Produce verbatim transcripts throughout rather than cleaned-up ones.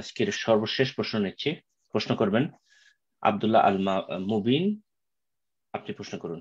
আজকের সর্বশেষ প্রশ্ন নিচ্ছি। প্রশ্ন করবেন আব্দুল্লাহ আল মুবিন। আপনি প্রশ্ন করুন।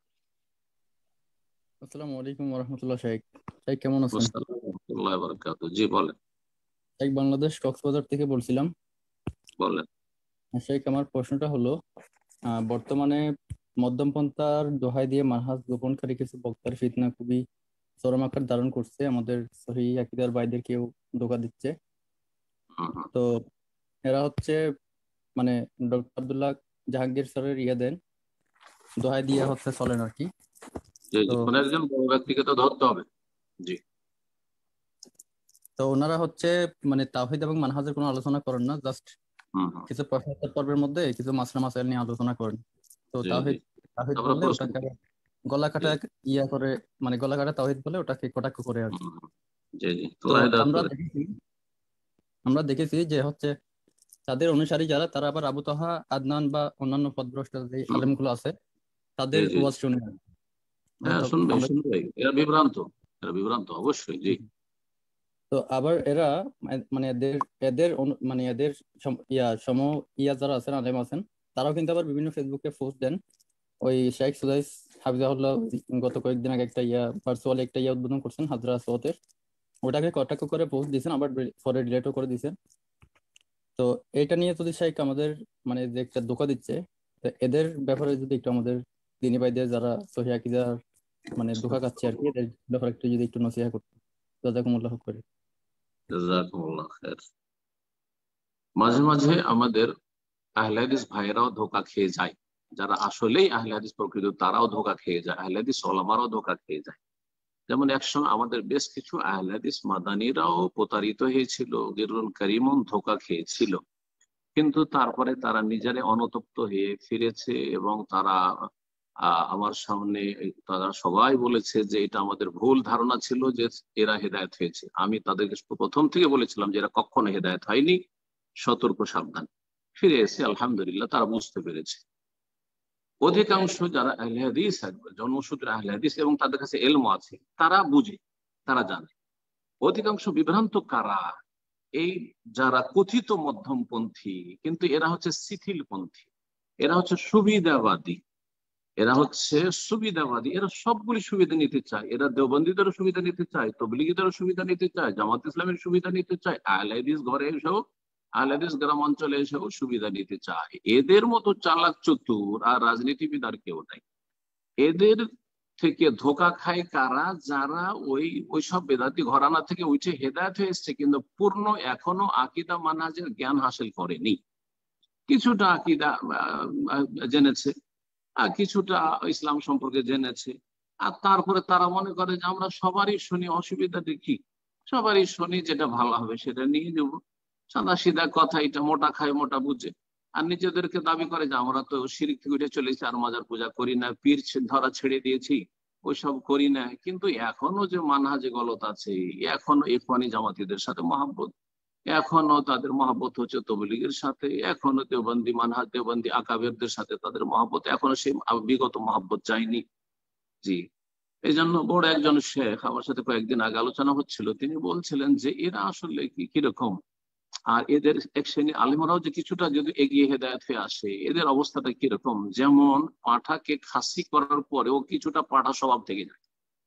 আসসালামু আলাইকুম ওয়া রাহমাতুল্লাহ। শেখ শেখ কেমন আছেন? আসসালামু আলাইকুম ওয়া রাহমাতুল্লাহি ওয়া বারাকাতুহু। জি বলেন। শেখ বাংলাদেশ কক্সবাজার থেকে বলছিলাম। বলেন। শেখ আমার প্রশ্নটা হলো, আহ, বর্তমানে মধ্যমপন্থার দোহাই দিয়ে মানহাজ গোপনকারী কিছু বক্তার ফিতনা খুবই চরম আকার ধারণ করছে, আমাদের সহিহ আকীদার ভাইদের কেউ ধোঁকা দিচ্ছে। হুম, হুম। তো এরা হচ্ছে মানে ডক্টর আব্দুল্লাহ জাহাঙ্গীর স্যারের ইয়ে দেন, দোহাই দিয়ে হচ্ছে চলেন আর কি। জি তো জি, কোন একজন বড় ব্যক্তিকে তো ধরতে হবে। জি। তো ওনারা হচ্ছে মানে তাওহীদ এবং মানহাজের কোনো আলোচনা করেন না, জাস্ট হুম হুম। কিছু প্রশ্নোত্তর পর্বের মধ্যে কিছু মাসলা মাসাইল নিয়ে আলোচনা করেন। তো জি জি, তাওহীদ তাওহীদ তারপরে বললে প্রশ্ন ওটাকে কি? গলা জি। কাটা ইয়া করে, মানে গলা কাটা তাওহীদ বলে ওটাকে কটাক্ষ করে আর কি। হুম হুম। জি জি, তো আল্লাহ হেদায়েত আমরা করে। দেখেছি আমরা দেখেছি যে হচ্ছে তাদের অনুসারী যারা, তারা আবার আবু তাহা, আদনান বা অন্যান্য পথভ্রষ্ট যে হুম। আলেমগুলো আছে জি তাদের জি ওয়াজ জি। শুনে আর কি। হ্যাঁ, তো শুনবে আমরা শুনবে, এরা বিভ্রান্ত। এরা বিভ্রান্ত অবশ্যই। জি। তো আবার এরা মা- মানে এদের এদের অনু- মানে এদের সম- ইয়া সম ইয়া যারা আছেন, আলেম আছেন, তারাও কিন্তু আবার বিভিন্ন ফেসবুকে পোস্ট দেন। ওই শেখ সুদাইস হাফিজাহুল্লাহ গত কয়েকদিন আগে একটা ইয়া ভার্চুয়াল একটা ইয়া উদ্বোধন করছেন হাজরা আসওয়াতের, ওটাকে কটাক্ষ করে পোস্ট দিয়েছেন, আবার পরে ডিলেটও করে দিয়েছেন। তো এটা নিয়ে যদি শেখ আমাদের মানে যে একটা ধোঁকা দিচ্ছে, তো এদের ব্যাপারে যদি একটু আমাদের দিনী ভাইদের যারা সহিহ আকীদার মানে ধোঁকা খাচ্ছে আর কি, এদের ব্যাপারে একটু যদি একটু নসিহত করতে, জাযাকুমুল্লাহ করে। জাযাকুমুল্লাহ খায়ের। মাঝে মাঝে আমাদের আহলে হাদিস ভাইয়েরাও ধোঁকা খেয়ে যায়। যারা আসলেই আহলে হাদিস প্রকৃত তারাও ধোঁকা খেয়ে যায়, আহলে হাদিস ওলামারাও ধোঁকা খেয়ে যায়। যেমন একসময় আমাদের বেশ কিছু আহলে হাদিস মাদানিরাও প্রতারিত হয়েছিল, গিররুল কারিমুন ধোঁকা খেয়েছিল। কিন্তু তারপরে তারা নিজেরাই অনুতপ্ত হয়ে ফিরেছে এবং তারা আহ, আমার সামনে তারা সবাই বলেছে যে এটা আমাদের ভুল ধারণা ছিল যে এরা হেদায়েত হয়েছে। আমি তাদেরকে প্রথম থেকে বলেছিলাম যে এরা কখনো হেদায়েত হয়নি, সতর্ক সাবধান। ফিরে এসে আলহামদুলিল্লাহ তারা বুঝতে পেরেছে। অধিকাংশ যারা আহলে হাদিস একবার জন্মসূত্রে আহলে হাদিস এবং তাদের কাছে এলম আছে, তারা বুঝে, তারা জানে। অধিকাংশ বিভ্রান্ত কারা? এই যারা কথিত মধ্যমপন্থী, কিন্তু এরা হচ্ছে শিথিলপন্থী, এরা হচ্ছে সুবিধাবাদী, এরা হচ্ছে সুবিধাবাদী। এরা সবগুলি সুবিধা নিতে চায়। এরা দেওবন্দীদেরও সুবিধা নিতে চায়, তবলিগীদেরও সুবিধা নিতে চায়, জামাত ইসলামের সুবিধা নিতে চায়, আহলে হাদিস ঘরে এসেও, আহলে হাদিস গ্রাম অঞ্চলে এসেও সুবিধা নিতে চায়। এদের মতো চালাক চতুর আর রাজনীতিবিদ আর কেউ নাই। এদের থেকে ধোঁকা খায় কারা? যারা ওই ওইসব বেদাতি ঘরানা থেকে উঠে হেদায়েত হয়ে এসছে, কিন্তু পূর্ণ এখনো আকীদা মানহাজের জ্ঞান হাসিল করেনি। কিছুটা আকীদা আহ, আহ, জেনেছে, আর কিছুটা ইসলাম সম্পর্কে জেনেছে। আর তারপরে তারা মনে করে যে আমরা সবারই শুনি, অসুবিধা দেখি, সবারই শুনি, যেটা ভালো হবে সেটা নিয়ে নেব। সাদা সিধা কথা, এটা মোটা খায় মোটা বুঝে। আর নিজেদেরকে দাবি করে যে আমরা তো শিরক থেকে উঠে চলেছি, আর মাজার পূজা করি না, পীর ধরা ছেড়ে দিয়েছি, ওইসব করি না। কিন্তু এখনো যে মানহাজে গলত আছে, এখনো ইখওয়ানি জামাতিদের সাথে মহাব্বত, এখনো তাদের মহাব্বত হচ্ছে তবলিগের সাথে, এখনো দেওবন্দি মানহাজ দেওবন্দি আকাবেরদের সাথে তাদের মহাব্বত, এখনো সেই বিগত মহাব্বত যায়নি। জি। এই জন্য বড় একজন শেখ আমার সাথে কয়েকদিন আগে আলোচনা হচ্ছিল, তিনি বলছিলেন যে এরা আসলে কি কিরকম, আর এদের এক শ্রেণী আলিমরাও যে কিছুটা যদি এগিয়ে হেদায়েত হয়ে আসে, এদের অবস্থাটা কিরকম। যেমন পাঁঠাকে খাসি করার পরেও কিছুটা পাঁঠা স্বভাব থেকে যায়।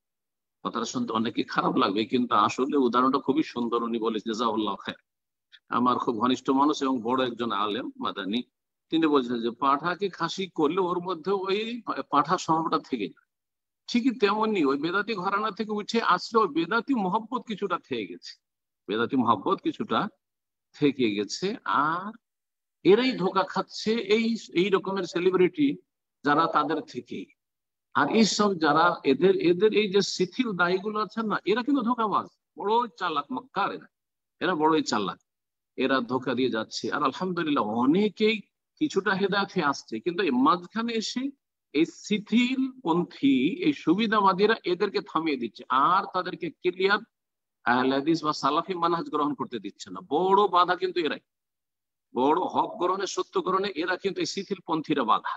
কথাটা শুনতে অনেকে খারাপ লাগবে, কিন্তু আসলে উদাহরণটা খুবই সুন্দর। উনি বলে জাযাকাল্লাহু খায়র, আমার খুব ঘনিষ্ঠ মানুষ এবং বড় একজন আলেম মাদানি, তিনি বলছেন যে পাঁঠাকে খাসি করলে ওর মধ্যে ওই পাঁঠা স্বভাবটা থেকে যায়। ঠিকই তেমনি ওই বেদাতি ঘরানা থেকে উঠে আসলে ওই বেদাতি মহব্বত কিছুটা থেকে গেছে, বেদাতি মহব্বত কিছুটা থেকে গেছে। আর এরাই ধোঁকা খাচ্ছে এই এই রকমের সেলিব্রিটি যারা তাদের থেকে। আর এইসব যারা এদের এদের এই যে শিথিল দায়ীগুলো আছেন না, এরা কিন্তু ধোঁকাবাজ, বড়ই চালাক মক্কার। এরা এরা বড়ই চালাক, এরা ধোঁকা দিয়ে যাচ্ছে। আর আলহামদুলিল্লাহ অনেকেই কিছুটা হেদায়েত হয়ে আসছে, কিন্তু এই মাঝখানে এসে এই শিথিল পন্থী, এই সুবিধাবাদীরা এদেরকে থামিয়ে দিচ্ছে, আর তাদেরকে ক্লিয়ার আহলে হাদিস বা সালাফি মানহাজ গ্রহণ করতে দিচ্ছে না। বড় বাধা কিন্তু এরাই, বড় হক গ্রহণে, সত্য গ্রহণে এরা কিন্তু এই শিথিল পন্থীরা বাধা।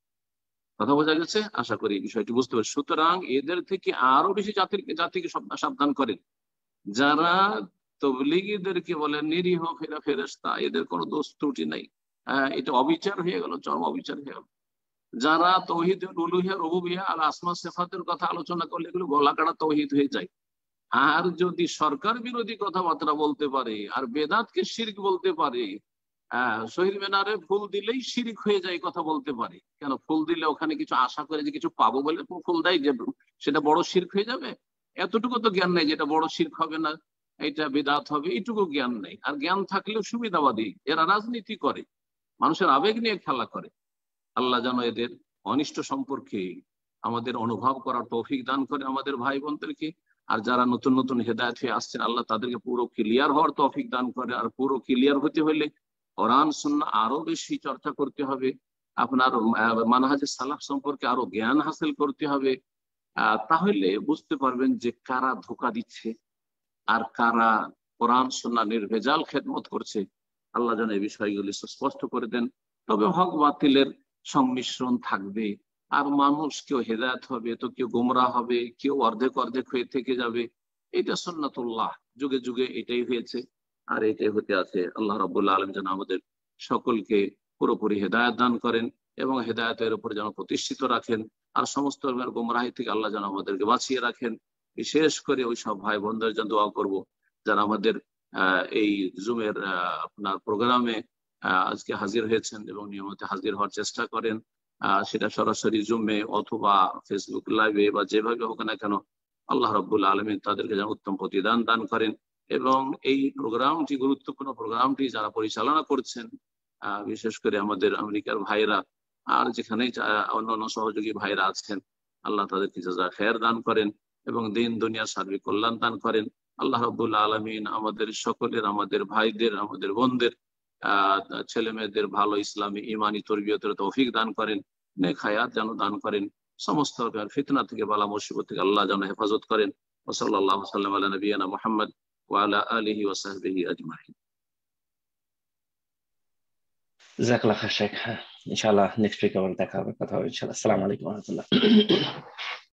কথা বোঝা গেছে? আশা করি এই বিষয়টি বুঝতে পারছি। সুতরাং এদের থেকে আরো বেশি জাতির জাতিকে সাবধান করেন, যারা তবলিগীদেরকে বলে নিরীহ ফেরা ফেরেশতা, এদের কোনো দোষ ত্রুটি নাই। এটা অবিচার হয়ে গেল, চরম অবিচার হয়ে গেল। যারা তৌহিদ উলুহিয়া রুবুবিয়া আর আসমা সিফাতের কথা আলোচনা করলে এগুলো গলাকাটা তৌহিদ হয়ে যায়। আর যদি সরকার বিরোধী কথাবার্তা বলতে পারে আর বেদাতকে শিরক বলতে পারে, হ্যাঁ শহীদ মিনারে ফুল দিলেই শিরিক হয়ে যায় কথা বলতে পারে, কেন ফুল দিলে ওখানে কিছু আশা করে যে কিছু পাবো বলে ফুল দেয়, যে সেটা বড় শিরক হয়ে যাবে? এতটুকু তো জ্ঞান নেই, যেটা বড় শিরক হবে না, এটা বিদআত হবে, এইটুকু জ্ঞান নেই। আর জ্ঞান থাকলেও সুবিধাবাদী, এরা রাজনীতি করে, মানুষের আবেগ নিয়ে খেলা করে। আল্লাহ যেন এদের অনিষ্ট সম্পর্কে আমাদের অনুভব করার তৌফিক দান করে আমাদের ভাই বোনদেরকে। আর যারা নতুন নতুন হেদায়েত হয়ে আসছেন, আল্লাহ তাদেরকে পুরো ক্লিয়ার হওয়ার তৌফিক দান করে। আর পুরো ক্লিয়ার হতে হলে কোরআন সুন্নাহ আরো বেশি চর্চা করতে হবে, আপনার মানহাজে সালাফ সম্পর্কে আরো জ্ঞান হাসিল করতে হবে। আহ তাহলে বুঝতে পারবেন যে কারা ধোঁকা দিচ্ছে আর কারা কোরআন সুন্নাহ নির্ভেজাল খেদমত করছে। আল্লাহ যেন এই বিষয়গুলি স্পষ্ট করে দেন। তবে হক বাতিলের সংমিশ্রণ থাকবে, আর মানুষ কেউ হেদায়েত হবে তো কেউ গোমরাহ হবে, কেউ অর্ধেক অর্ধেক হয়ে থেকে যাবে। এটা সুন্নাতুল্লাহ, যুগে যুগে এটাই হয়েছে আর এটাই হতে আছে। আল্লাহ রাব্বুল আলামিন যেন আমাদের সকলকে পুরোপুরি হেদায়েত দান করেন এবং হেদায়েতের উপর যেন প্রতিষ্ঠিত রাখেন। আর সমস্ত গোমরাহি থেকে আল্লাহ যেন আমাদেরকে বাঁচিয়ে রাখেন। বিশেষ করে ওই সব ভাই বোনদের জন্য দোয়া করব যারা আমাদের আহ এই জুমের আহ আপনার প্রোগ্রামে আহ আজকে হাজির হয়েছেন এবং নিয়মিত হাজির হওয়ার চেষ্টা করেন, আহ সেটা সরাসরি জুমে অথবা ফেসবুক লাইভে বা যেভাবে হোক না কেন। আল্লাহ রাব্বুল আলামিন তাদেরকে যেন উত্তম প্রতিদান দান করেন। এবং এই প্রোগ্রামটি, গুরুত্বপূর্ণ প্রোগ্রামটি যারা পরিচালনা করছেন, আহ বিশেষ করে আমাদের আমেরিকার ভাইরা আর যেখানে অন্যান্য সহযোগী ভাইরা আছেন, আল্লাহ তাদেরকে জাযা খায়ের দান করেন এবং দিন দুনিয়ার সার্বিক কল্যাণ দান করেন। আল্লাহ রাব্বুল আলামিন আমাদের সকলের, আমাদের ভাইদের, আমাদের বোনদের, আহ ছেলে মেয়েদের ভালো ইসলামী ইমানি তরবিয়তের তৌফিক দান করেন, নেক হায়াত যেন দান করেন, সমস্ত ফিতনা থেকে, বালা মুসিবত থেকে আল্লাহ যেন হেফাজত করেন। ওয়া সাল্লাল্লাহু সাল্লাম আলা নবিয়িনা মুহাম্মদ ওয়া আলা আলিহি ওয়া সাহবিহি আজমাইন। জাযাকাল্লাহু খাইর শেখ। ইনশাআল্লাহ নেক্সট উইক আবার দেখা হবে, কথা হবে ইনশাআল্লাহ। আসসালামু আলাইকুম ওয়া রাহমাতুল্লাহ।